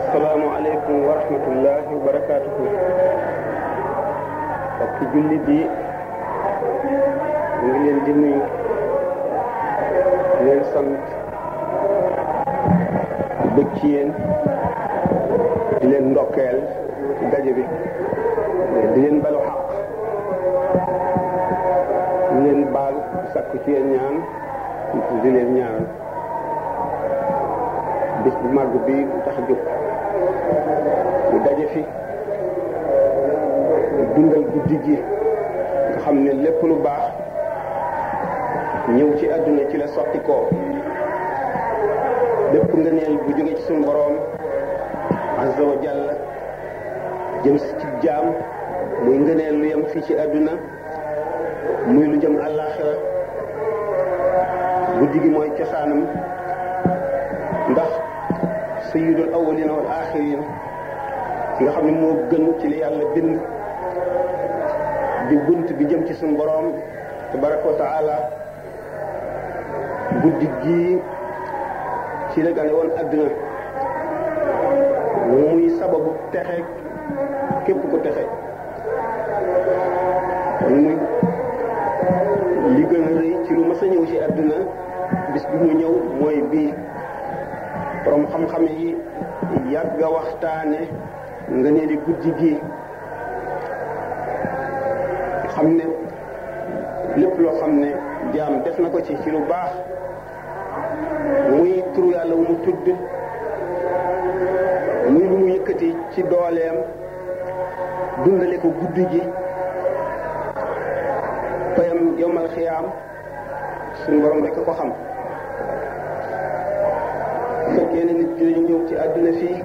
asalaamualeykum wa rahmatullahi wa barakaatuhu. ak jullit yi ñu ngi leen di nuyu di leen sant bëgg ci yéen di leen ndokkeel ci daje bi di leen balu xaq di leen baal sakku ci yéen ñaan di leen ñaanal bis bu màgg bi tax jóg ñu daje fi dundal guddi gi nga xam ne lépp lu baax ñëw ci àdduna ci la sotti koo lépp ngëneel bu jóge ci suñu boroom azza wa jalla jëm si ci jaam muy ngëneel lu yem fii ci àdduna muy lu jëm àllaaxira guddi gi mooy cosaanam ndax sayyidul awwalina wal axirin ki nga xam ne moo gën ci li yàlla bind di bunt bi jëm ci suñu boroom tabaraka wa taala guddi gii ci la gane woon àdduna muy sababu texe képp ku texe muy li gën a rëy ci lu mas a ñëw ci àdduna bis bi mu ñëw mooy bii borom xam-xam yi yàgg a waxtaane nga ne di guddi gi xam ne lépp loo xam ne jaam def na ko ci lu baax muy turu yàlla wu mu tudd muy lu mu yëkkati ci dooleem dundale ko guddi gi payam yowmal xiyaam suñu borom rekk ko xam fekkee ne nit ñi dañu ñëw ci àdduna fii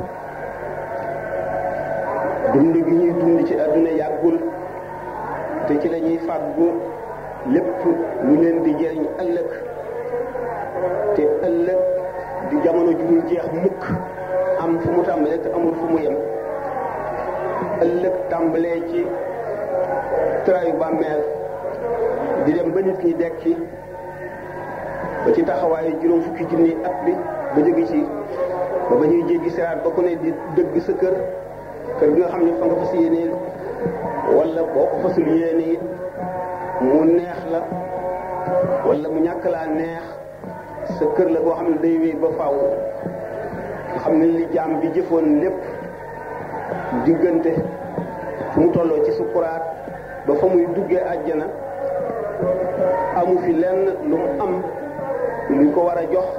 dund gi ñuy dund ci àdduna yàggul te ci la ñuy fàggu lépp lu leen di jëriñ ëllëg te ëllëg di jamono ju dul jeex mukk am fu mu tàmbalee te amul fu mu yem ëllëg tàmbalee ci trayu bàmmeel di dem ba nit ñi dekki ba ci taxawaayu juróom fukki junni at bi ba jóge ci ba ñuy jéggi siraat ba ku ne di dëgg sa kër gi nga xam ne fa nga fas yéenee wala boo ko fasul yéene it mu neex la wala mu ñàkk laa neex sa kër la boo xam ne day wéy ba faaw nga xam ne li jaam bi jëfoon lépp diggante fu mu tolloo ci sukuraat ba fa muy duggee àjjana amu fi lenn lu mu am luñ ko war a jox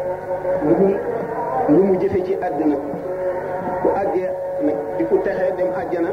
lu mu jëfe ci àddina ku àggee nag di ku texee dem àjjana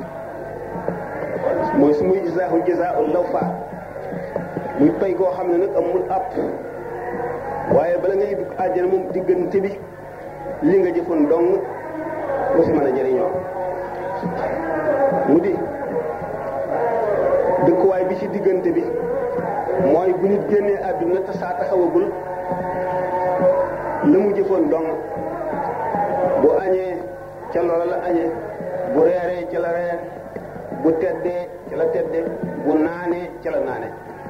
mooy su muy jazaahu jazaa'ul lawfa muy pay goo xam ne nag amul àpp waaye bala ngay dugg àjjana moom diggante bi li nga jëfoon dong nga si mën a jëriñoo mu di dëkkuwaay bi ci diggante bi mooy bu nit génnee àdduna te saa taxawagul la mu jëfoon dong bu añee ca loola la añee bu reeree ca la reer bu teddee ca la tedde bu naanee ca la naane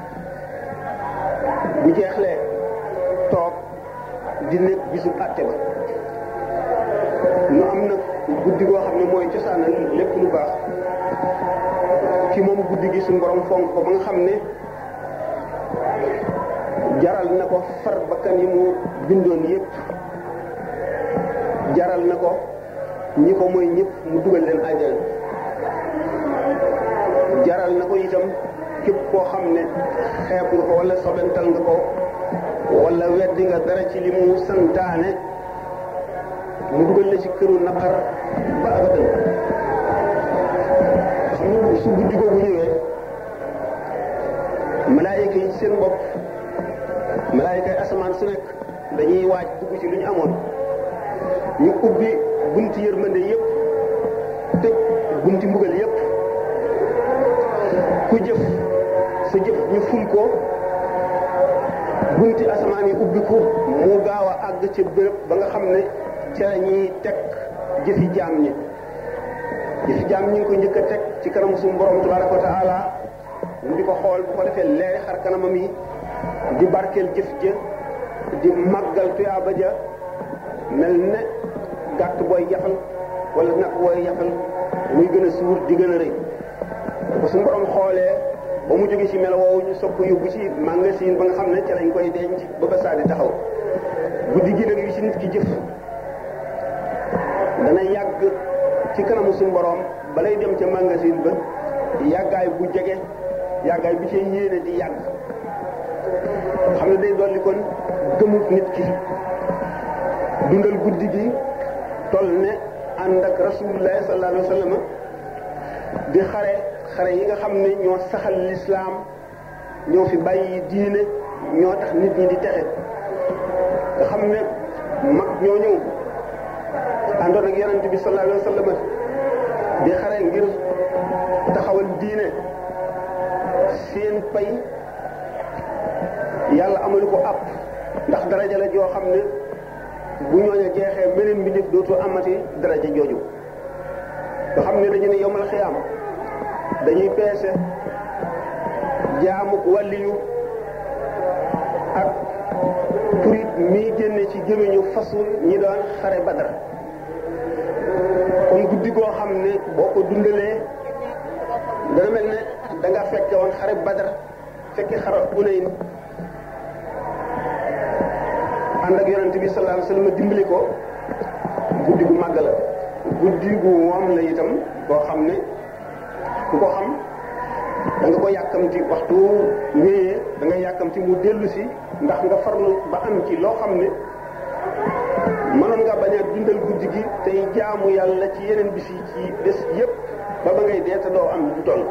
bu jeexlee toog di nekk bisu àtte ba nu am nag guddi goo xam ne mooy cosaanal lépp lu baax ci moom guddi gi suñu borom fonk ko ba nga xam ne jaral na ko far bakkan yi mu bindoon yépp jaral na ko ñi ko mooy ñëpp mu dugal leen àjjana jaral na ko itam képp koo xam ne xeeb nga ko wala sobental nga ko wala weddi nga dara ci li mu santaane mu dugal la ci këru naqar ba abadan xam nga su guddi googu ñëwee malaayika yi seen bopp malaayika yi asamaan su nekk dañuy waaj dugg ci lu ñu amoon ñu ubbi bunti yërmande yépp tëj bunti mbugal yépp ku jëf sa jëf ñu ful ko bunti asamaan yi ubbi ko mu gaaw a àgg ci béréb ba nga xam ne ca la ñuy teg jëfi jaam ñi jëfi jaam ñi ngi ko njëkk a teg ci kanamu suñu borom tabaraka wa taala mu di ko xool bu ko defee leeri xar kanamam yi di barkeel jëf ja di màggal tuyaaba ja mel ne gàtt booy yafal wala nag booy yafal muy gën a suur di gën a rëy ko suñu borom xoolee ba mu jóge ci melo woowu ñu soog ko yóbbu ci magasin ba nga xam ne ca lañ koy denc ba ba saa di taxaw guddi gi nag yu ci nit ki jëf dana yàgg ci kanamu suñu borom balay dem ca magasin ba yàggaay bu jege yàggaay bi ci yéene di yàgg xam ne day dolli kon gëmut nit ki dundal guddi gi toll ne ànd ak rasulullah sallallahu alayhi wa sallam di xare yi nga xam ne ñoo saxal lislaam ñoo fi bàyyi diine ñoo tax nit ñi di texe nga xam ne mag ñoo ñëw àndoon ak yonent bi sallallahu alayhi wa sallam di xare ngir taxawal diine seen pay yàlla amalu ko àpp ndax daraja la joo xam ne bu ñooña jeexee meneen bi nit dootu amati daraja jooju nga xam ne dañu ne yowmal xiyaam dañuy peese jaamuk wàlliyu ak purit mii génne ci gémmiñu fasu ñi doon xare Badar kon guddi goo xam ne boo ko dundalee dana mel ne da nga fekke woon xare Badar fekke xare Hunayn ànd ak yonent bi sallallahu alayhi wasallam dimbali ko guddi gu màgg la guddi gu woom la itam boo xam ne ku ko xam da nga ko yàkkamti waxtu wéyee da nga yàkkamti mu dellu si ndax nga farlu ba am ci loo xam ne mënoon nga bañ a dundal guddi gi tey jaamu yàlla ci yeneen bis yi ci des yépp ba ba ngay dee te doo am du toll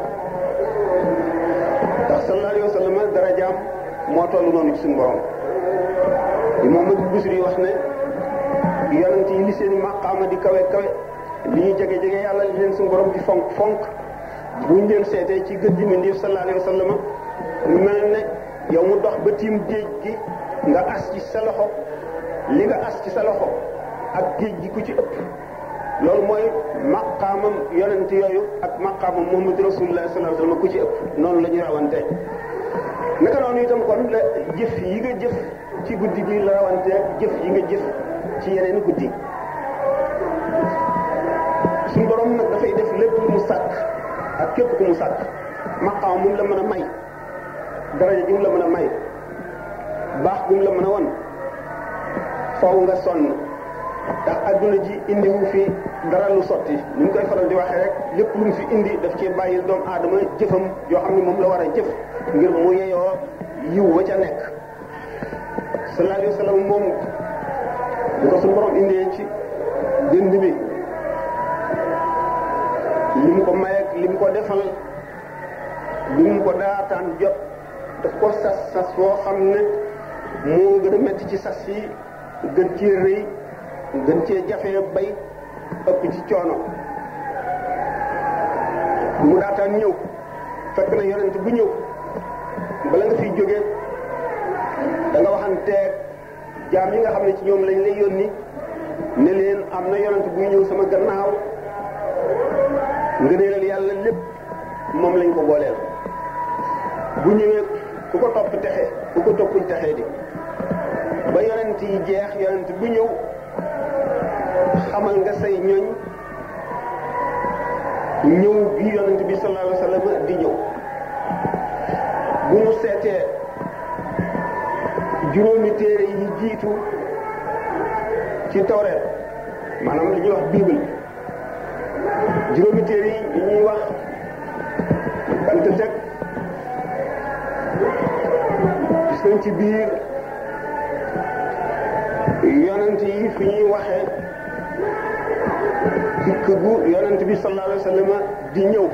ndax sallallahu alayhi wasallam dara jaam moo toll noonu ci suñu borom Muhammad Busiri wax ne yonent yi li seen maqaama di kawe kawe li ñu jege jege yàlla li leen suñu borom di fonk fonk buñ leen seetee ci gën ji mbindéef sallallahu alayhi wa sallam mu mel ne yow mu dox ba tiim géej gi nga as ci sa loxo li nga as ci sa loxo ak géej gi ku ci ëpp loolu mooy maqaamam yonent yooyu ak maqaamam Muhammad rasulullah sallallahu alayhi wa sallam ku ci ëpp noonu la ñu rawante naka noonu itam kon la jëf yi nga jëf ci guddi gi la rawante jëf yi nga jëf ci yeneen guddi suñu borom nag dafay def lépp lu mu sàkk ak képp ku mu sàkk maqaam mu la mën a may daraja ji mu la mën a may baax gu mu la mën a won faw nga sonn ndax adduna ji indiwu fi dara lu sotti ni ñu koy faral di waxee rek lépp lu mu fi indi daf ci bàyyil doomu aadama jëfam yoo xam ne moom la war a jëf ngir mu yeyoo yiw wa ca nekk sallallahu alayhi wa sallam moom bu ko suñu borom indee ci dënd bi li mu ko may ak li mu ko defal bi mu ko daataan jot daf ko sas foo xam ne moo gën a metti ci sas yi gën cee rëy gën cee jafee bay ëpp ci coono mu daataan ñëw fekk na yonent bu ñëw bala nga fiy jógee da nga waxanteeg jaam yi nga xam ne ci ñoom lañ lay yónni ne leen am na yonent buy ñëw sama gannaaw ngëneelal yàlla lépp moom lañ ko booleel bu ñëwee ku ko topp texe ku ko toppul texe di ba yonent yi jeex yonent bu ñëw xamal nga say ñoñ ñëw bi yonent bi sallallahu alayhi wasallam di ñëw bu mu seetee juróomi téere yi jiitu ci tawreet maanaam li ñuy wax bible juróomi téere yi ñuy wax Pentateuque gis nañ ci biir yonent yi fi ñuy waxee dikk gu yonent bi sallallahu alayhi wa sallam di ñëw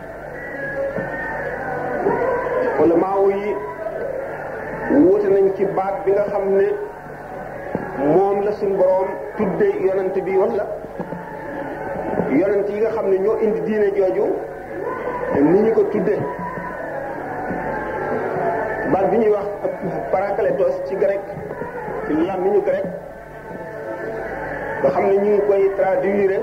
wala maawu yi wuute nañ ci baat bi nga xam ne moom la suñ boroom tudde yonent bi wala yonent yi nga xam ne ñoo indi diine jooju ni ñu ko tudde baat bi ñuy wax parakletos ci grec ci làmmiñu grec nga xam ne ñu ngi koy traduire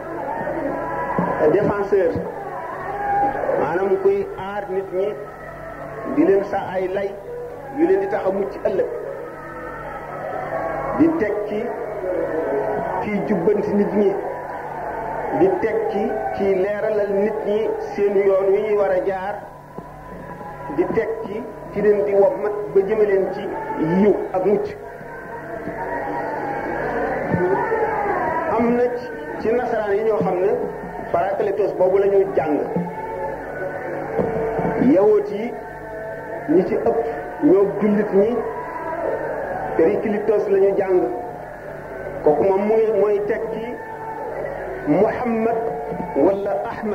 défenseur maanaam koy aar nit ñi di leen sa ay lay yu leen di tax a mucc ëllëg di tekki kii jubbanti nit ñi di tekki ci leeralal nit ñi seen yoon wi ñuy war a jaar di tekki ci leen di wommat ba jëme leen ci yiw ak mucc. am na ci nasaraan yi ñoo xam ne parakletos boobu la ñu jàng. yawoot yi ñi ci ëpp ñoo jullit ñi periklitos la ñu jàng. kooku moom mooy tekki Muhammad wala Ahmad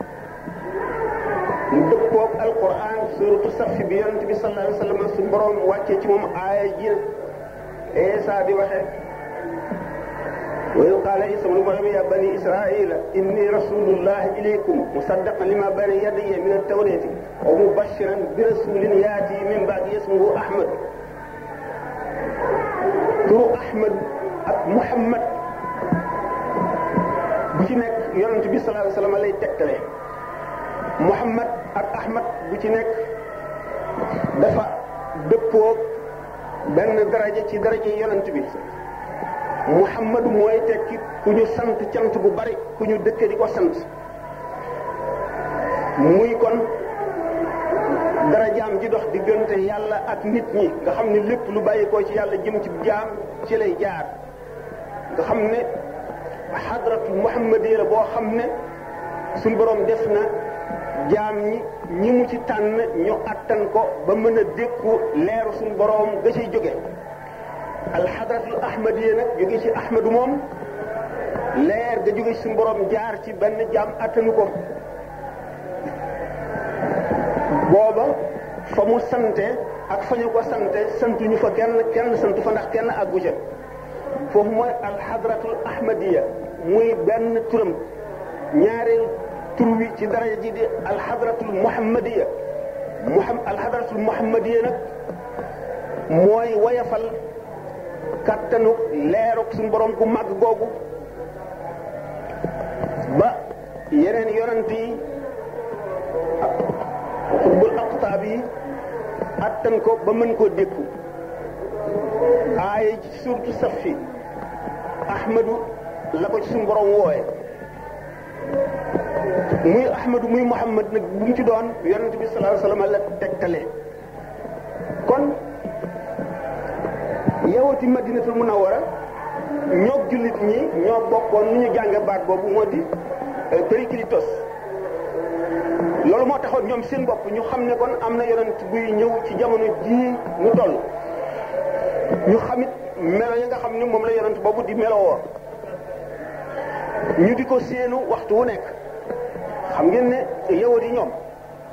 mu dëppoog alquran suratu Saff bi yonent bi sallallahu alayhi wa sallam su borom wàccee ci moom aaya ji Isa di waxe wa iz qaala Isa ibnu Maryam ya bani israila inni rasulullahi ilaykum musaddiqan lima bayna yadayya min at-tawrati wa mubashiran bi rasulin yaati min ba'di ismuhu Ahmad. turu Ahmad ak Muhammad bu ci nekk yonent bi sallallahu alayhi wa sallam lay tegtale. Muhammad ak Ahmad bu ci nekk dafa dëppoo benn daraja ci daraja yonent bi. Muhammad mooy tekki ku ñu sant cant bu bari ku ñu dëkke di ko sant muy kon darajaam ji dox diggante yàlla ak nit ñi nga xam ne lépp lu bàyyi ko ci yàlla jëm ci jaam ci lay jaar nga xam ne xadratul muhammadiyya la boo xam ne suñ borom def na jaam ñi mu ci tànn ñu attan ko ba mën a dékku leeru suñ borom ga ciy jóge. alxadratul ahmadiyya nag jóge ci ahmadu moom leer ga jóge ci suñu borom jaar ci benn jaam attanu ko booba fa mu sante ak fa ñu ko sante santuñu fa kenn santu fa ndax kenn àggu ca foofu mooy alxadratul ahmadiyya muy benn turam ñaareel tur wi ci daraja ji di alxadratul muhammadiyya alxadratul muhammadiyya nag mooy wayafal kattanu leeruk suñu borom ku màgg googu ba yeneen yonent yi xutbul aqtaab yi attan ko ba mën koo dékku. aaya ci suuratu Saffi Ahmadu la ko ci suñu borom wooye muy Ahmadu muy Muhammad nag bu mu ci doon yonent bi sallallahu alayhi wa sallam la tegtale kon. yawati madinatul munawwara ñoo jullit ñi ñoo bokkoon nu ñu jànge baat boobu moo di periklitos loolu moo taxoon ñoom seen bopp ñu xam ne kon am na yonent buy ñëw ci jamono jii ñu toll ñu xamit melo yi nga xam ne moom la yonent boobu di melowoo ñu di ko séenu waxtu wu nekk xam ngeen ne yawat yi ñoom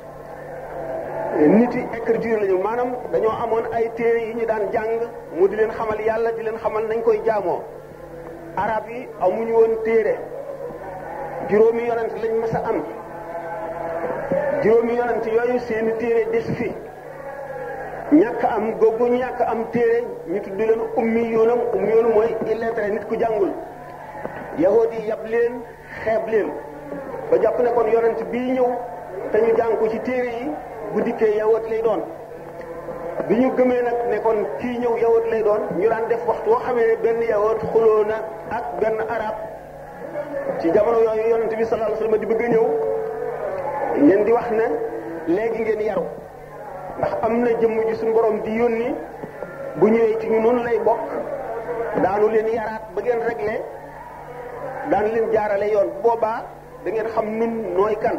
nit yi écriture lañu maanaam dañoo amoon ay téere yi ñu daan jàng mu di leen xamal yàlla di leen xamal nañ koy jaamoo. arab yi amuñu woon téere juróomi yonent lañ mës a am juróomi yonent yooyu seeni téere des fi ñàkk am googu ñàkk am téere ñu tudd leen ummiyuuna mooy illettré nit ku jàngul. yahuud yi yab leen xeeb leen ba jàpp ne kon yonent bii ñëw te ñu jàng ko ci téere yi. bu dikkee yawut lay doon bi ñu gëmee nag ne kon kii ñëw yawut lay doon ñu daan def waxtu woo xamee ne benn yawut xuloo na ak benn arab ci jamono yooyu yonent bi sallallahu alayhi wasallam di bëgg a ñëw leen di wax ne léegi ngeen yaru ndax am na jëmm ji suñu borom di yónni bu ñëwee ci ñu noonu lay bokk daanu leen yaraat ba ngeen réglé daan leen jaarale yoon boobaa da ngeen xam nun nooy kan.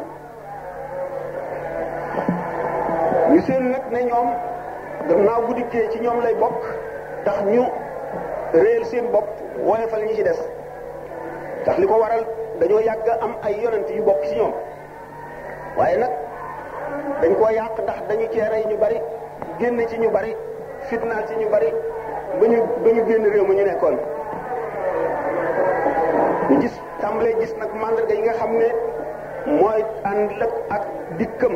ñu seen nag ne ñoom gannaaw bu dikkee ci ñoom lay bokk tax ñu réel seen bopp woyofal ñi ci des tax li ko waral dañoo yàgg am ay yonent yu bokk ci ñoom waaye nag dañ koo yàq ndax dañu cee rey ñu bari génn ci ñu bari fitnaal ci ñu bari ba ñu génn réew mi ñu nekkoon. ñu gis tàmbalee gis nag mandarga yi nga xam ne mooy ànd ak dikkam.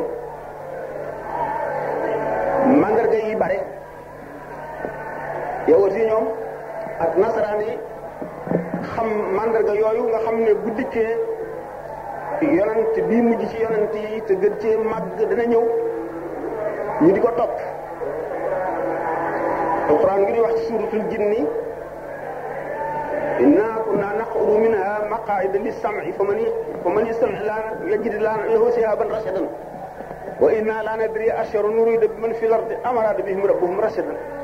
mandarga yi bare yawut yi ñoom ak nasaraan yi xam mandarga yooyu nga xam ne bu dikkee yonent bii mujj ci yonent yi te gën cee màgg dana ñëw ñu di ko topp. alquran ngi di wax ci suuratul jinni inna kunna maqaa'ida lis-sam'i faman yastami' yajid lahu shihaban rashadan wa inna la nadri asharrun urida biman fil ardi am arada bihim rabbuhum rashadan